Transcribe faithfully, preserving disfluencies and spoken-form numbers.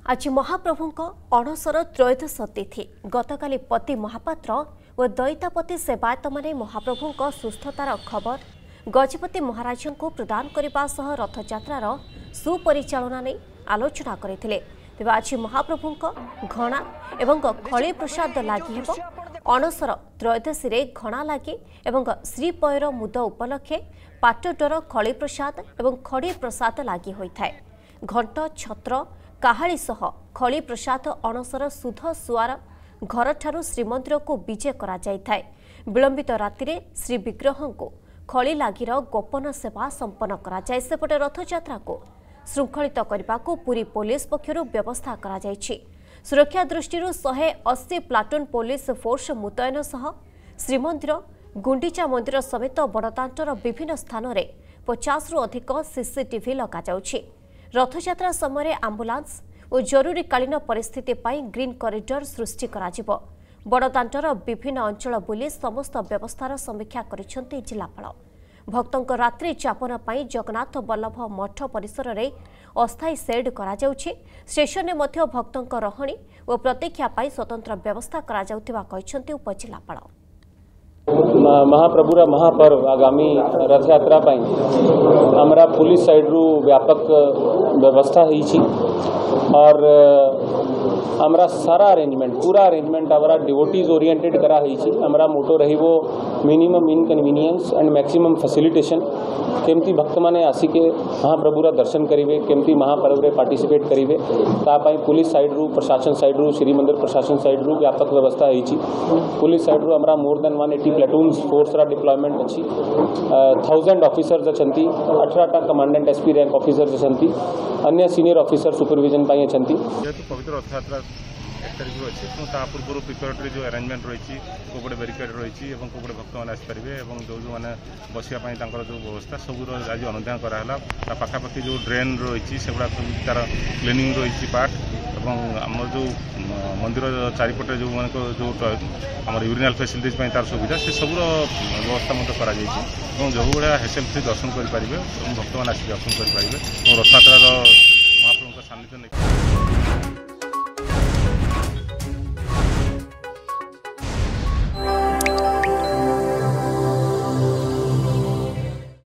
आज महाप्रभुଙ୍କ अणसर त्रयोदश तिथि गतकाली पति महापात्र और दैतापति सेवायत माने महाप्रभुଙ୍କ सुस्थतार खबर गजपति महाराजों को प्रदान करने सह रथयात्रार सुपरिचालना नहीं आलोचना करते। तेज आज महाप्रभुଙ୍କ घणा एवं खड़ी प्रसाद लगी अणसर त्रयोदशी रे घणा लगी एवं श्रीपयर मुद उपलक्षे पाटडर खड़ी प्रसाद एवं खड़ी प्रसाद लगी होता है। घंट छत्र काहाली सह खड़ी प्रसाद अणसर सुध सुआर घर ठारू श्रीमंदिर को विजे करा जाय थाए। विलंबित राति रे श्री विग्रह को खड़ी लागिर गोपन सेवा संपन्न करा जाय। सेपटे रथयात्रा को श्रृंखलित करने को पुरी पुलिस पक्षरु व्यवस्था करा जायछि। सुरक्षा दृष्टि एक सौ अस्सी प्लाटून पुलिस फोर्स मुतयन सह श्रीमंदिर गुंडीचा मंदिर समेत बड़दाण्डर विभिन्न स्थान में पचास रु अधिक सीसीटीवी लगा जाउछि। रथयात्रा समय आंबुलांस और जरूरीकालीन परिस्थिति पाई ग्रीन कॉरिडोर सृष्टि कराजिबो। बड़दाण्डर विभिन्न अंचल बुली समस्त व्यवस्थार समीक्षा करिसेंति जिलापाल। भक्तों रात्रि चापन पाई जगन्नाथ वल्लभ मठ परिसर में अस्थायी सेड करा जाउछि। स्टेशन में मध्य भक्तों रहणी और प्रतीक्षा पाई स्वतंत्र व्यवस्था करा जाउथिबा कहिसेंति उपजिलापाल। महाप्रभुर महापर्व आगामी रथ यात्रा हमारा पुलिस साइड रू व्यापक व्यवस्था होइछि और हमारा सारा अरेंजमेंट पूरा अरेंजमेंट हमारा डिवोटीज ओरिएंटेड करा होइछि। हमारा मोटो रहिबो minimum inconvenience and maximum facilitation केमती भक्त माने आसिके महाप्रभुर दर्शन करेंगे केमती महापर्व रे पार्टिसिपेट करेंगे तापाई पुलिस साइड रू प्रशासन साइड रू श्रीमंदिर प्रशासन साइड रू व्यापक व्यवस्था होइछि। पुलिस साइड रू हमारा more than one eighty platoons force रा डिप्लॉयमेंट अच्छी थाउजेंड ऑफिसर्स अछंती अठारह कमांडेंट एसपी रैंक ऑफिसर्स अछंती अन्य सीनियर ऑफिसर सुपरविजन पाई अछंती। जेहेतु पवित्र रथयात्रा एक तारीख अच्छी तो पूर्व प्रिपेरेटरी जो अरेंजमेंट रही कोपटे बेरिकेड रही कोपटे भक्त मैंने आसपारे और जो जो मैंने बसापी जो व्यवस्था सब आज अनुधान कराला पाखापाखि जो ड्रेन रही से तार क्लीनिंग रही पार्ट और आम जो मंदिर चारिपटे जो मान जो आम यूरिनाल फैसिलिटीज तार सुविधा से सब व्यवस्था करा जो भाया हेसेल फ्री दर्शन करेंगे भक्त मैंने आस दर्शन करेंगे और रथयात्रा